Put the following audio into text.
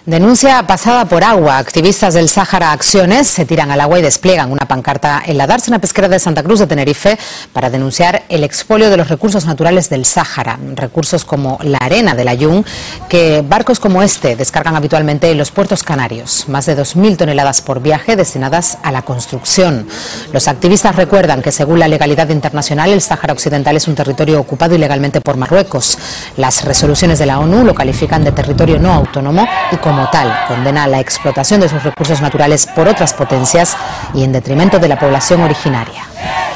Denuncia pasada por agua. Activistas del Sáhara Acciones se tiran al agua y despliegan una pancarta en la dársena pesquera de Santa Cruz de Tenerife para denunciar el expolio de los recursos naturales del Sáhara. Recursos como la arena del Ayun, que barcos como este descargan habitualmente en los puertos canarios. Más de 2.000 toneladas por viaje destinadas a la construcción. Los activistas recuerdan que según la legalidad internacional el Sáhara Occidental es un territorio ocupado ilegalmente por Marruecos. Las resoluciones de la ONU lo califican de territorio no autónomo y como tal condena la explotación de sus recursos naturales por otras potencias y en detrimento de la población originaria.